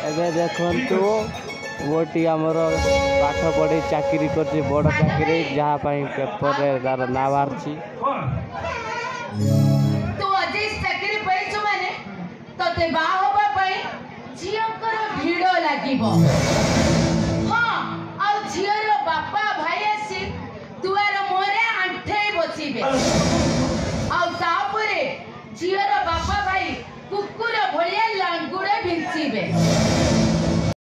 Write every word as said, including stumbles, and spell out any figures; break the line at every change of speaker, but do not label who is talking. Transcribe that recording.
एबे देखंतु वोटी आमर पाठ पढ़ी चाकरी कर बड़ चाकरी जहाँ पेपर रे तार ना बाहरी
तू अजे चाकरी पाइछु माने तते बा होबा पई झियकर भिड़ो लागिबो हां आ झियर बापा भाई आसी दुआर मोरे आंठे बसिबे आ तापरे झियर बापा भाई कुकुर भलिया लांगुड़े भिंचिबे।